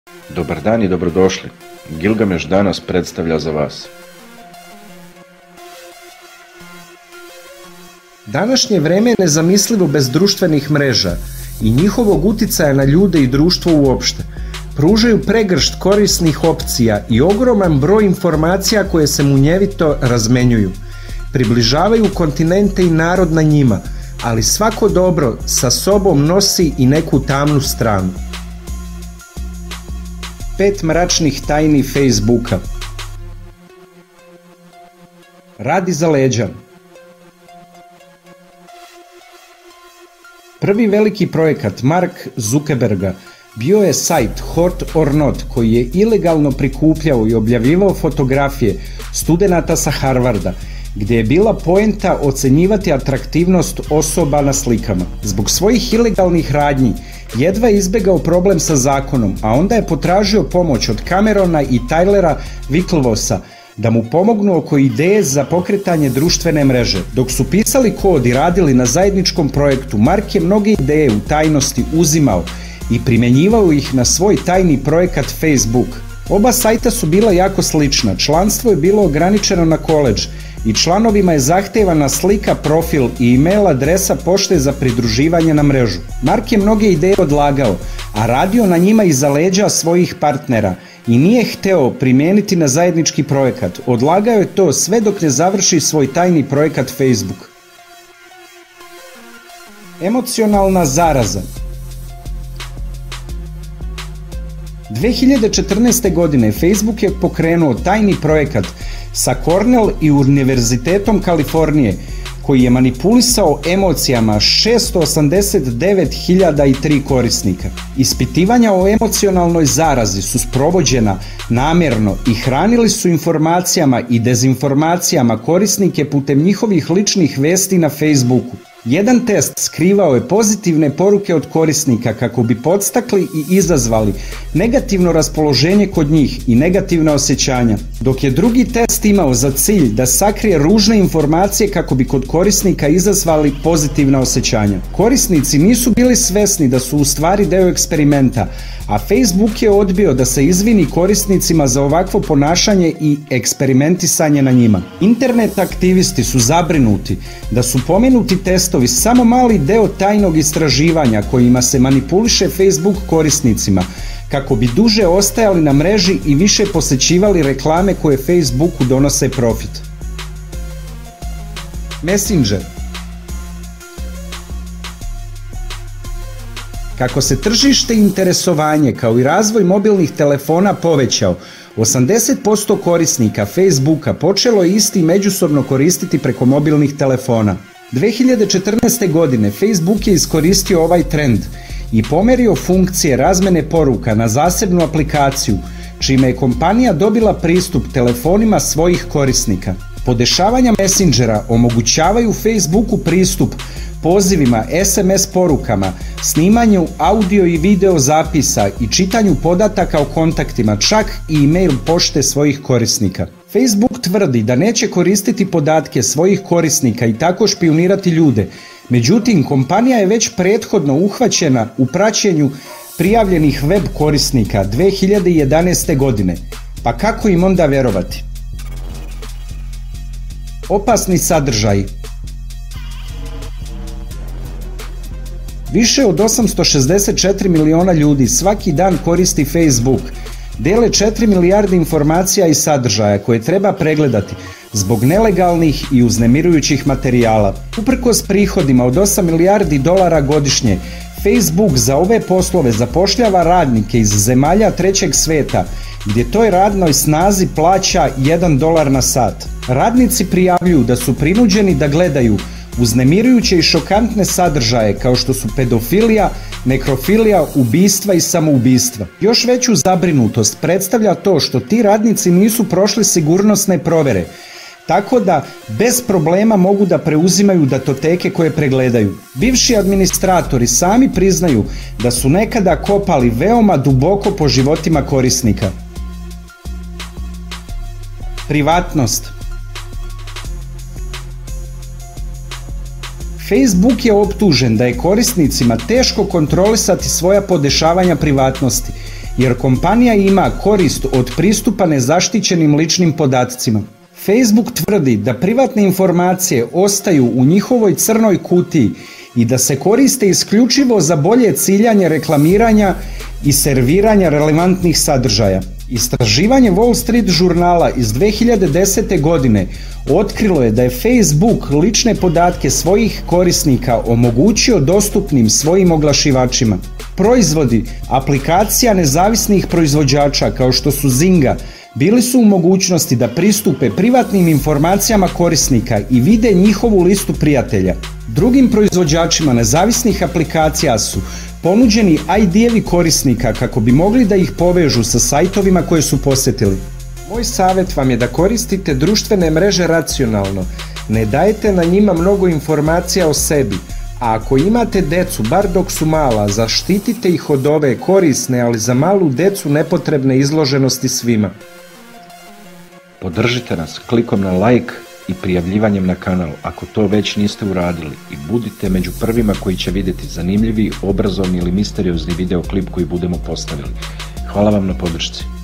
Dobar dan i dobrodošli. Gilgameš danas predstavlja za vas. Današnje vreme je nezamislivo bez društvenih mreža i njihovog uticaja na ljude i društvo uopšte. Pružaju pregršt korisnih opcija i ogroman broj informacija koje se munjevito razmenjuju. Približavaju kontinente i narod na njima, ali svako dobro sa sobom nosi i neku tamnu stranu. 5 mračnih tajni Facebooka. Rad iza leđa. Prvi veliki projekat Mark Zuckerberga bio je sajt Hot or Not koji je ilegalno prikupljao i objavljivao fotografije studenata sa Harvarda, gdje je bila poenta ocenjivati atraktivnost osoba na slikama. Zbog svojih ilegalnih radnji jedva je izbjegao problem sa zakonom, a onda je potražio pomoć od Camerona i Tylera Wicklevossa da mu pomognu oko ideje za pokretanje društvene mreže. Dok su pisali kod i radili na zajedničkom projektu, Mark je mnoge ideje u tajnosti uzimao i primjenjivao ih na svoj tajni projekat Facebook. Oba sajta su bila jako slična, članstvo je bilo ograničeno na koledž i članovima je zahtevana slika, profil i e-mail adresa pošte za pridruživanje na mrežu. Mark je mnoge ideje odlagao, a radio na njima iza leđa svojih partnera i nije hteo primijeniti na zajednički projekat. Odlagao je to sve dok ne završi svoj tajni projekat Facebook. Emocionalna zaraza. 2014. godine Facebook je pokrenuo tajni projekat sa Cornell i Univerzitetom Kalifornije koji je manipulisao emocijama 689.003 korisnika. Ispitivanja o emocionalnoj zarazi su sprovođena namjerno i hranili su informacijama i dezinformacijama korisnike putem njihovih ličnih vesti na Facebooku. Jedan test skrivao je pozitivne poruke od korisnika kako bi podstakli i izazvali negativno raspoloženje kod njih i negativna osjećanja, dok je drugi test imao za cilj da sakrije ružne informacije kako bi kod korisnika izazvali pozitivna osjećanja. Korisnici nisu bili svesni da su u stvari deo eksperimenta, a Facebook je odbio da se izvini korisnicima za ovakvo ponašanje i eksperimentisanje na njima. Internet aktivisti su zabrinuti da su pomenuti testovi samo mali deo tajnog istraživanja kojima se manipuliše Facebook korisnicima kako bi duže ostajali na mreži i više posjećivali reklame koje Facebooku donose profit. Messenger. Kako se tržište i interesovanje kao i razvoj mobilnih telefona povećao, 80% korisnika Facebooka počelo je isti međusobno koristiti preko mobilnih telefona. 2014. godine Facebook je iskoristio ovaj trend i pomerio funkcije razmene poruka na zasebnu aplikaciju, čime je kompanija dobila pristup telefonima svojih korisnika. Podešavanja Messengera omogućavaju Facebooku pristup pozivima, SMS porukama, snimanju audio i video zapisa i čitanju podataka o kontaktima, čak i e-mail pošte svojih korisnika. Facebook tvrdi da neće koristiti podatke svojih korisnika i tako špijunirati ljude. Međutim, kompanija je već prethodno uhvaćena u praćenju prijavljenih web korisnika 2011. godine. Pa kako im onda vjerovati? Opasni sadržaj. Više od 864 miliona ljudi svaki dan koristi Facebook. Dele 4 milijarde informacija i sadržaja koje treba pregledati zbog nelegalnih i uznemirujućih materijala. Uprkos prihodima od 8 milijardi dolara godišnje, Facebook za ove poslove zapošljava radnike iz zemalja trećeg sveta, gdje toj radnoj snazi plaća $1 na sat. Radnici prijavljuju da su prinuđeni da gledaju uznemirujuće i šokantne sadržaje kao što su pedofilija, nekrofilija, ubistva i samoubistva. Još veću zabrinutost predstavlja to što ti radnici nisu prošli sigurnosne provjere, tako da bez problema mogu da preuzimaju datoteke koje pregledaju. Bivši administratori sami priznaju da su nekada kopali veoma duboko po životima korisnika. Privatnost. Facebook je optužen da je korisnicima teško kontrolisati svoja podešavanja privatnosti jer kompanija ima korist od pristupa nezaštićenim ličnim podacima. Facebook tvrdi da privatne informacije ostaju u njihovoj crnoj kutiji i da se koriste isključivo za bolje ciljanje reklamiranja i serviranja relevantnih sadržaja. Istraživanje Wall Street žurnala iz 2010. godine otkrilo je da je Facebook lične podatke svojih korisnika omogućio dostupnim svojim oglašivačima. Proizvodi aplikacija nezavisnih proizvođača kao što su Zynga bili su u mogućnosti da pristupe privatnim informacijama korisnika i vide njihovu listu prijatelja. Drugim proizvođačima nezavisnih aplikacija su ponuđeni ID-evi korisnika kako bi mogli da ih povežu sa sajtovima koje su posjetili. Moj savjet vam je da koristite društvene mreže racionalno. Ne dajete na njima mnogo informacija o sebi, a ako imate decu, bar dok su mala, zaštitite ih od ove korisne, ali za malu decu nepotrebne izloženosti svima. Podržite nas klikom na like i prijavljivanjem na kanal ako to već niste uradili i budite među prvima koji će vidjeti zanimljivi, obrazovni ili misteriozni videoklip koji budemo postavili. Hvala vam na podršci.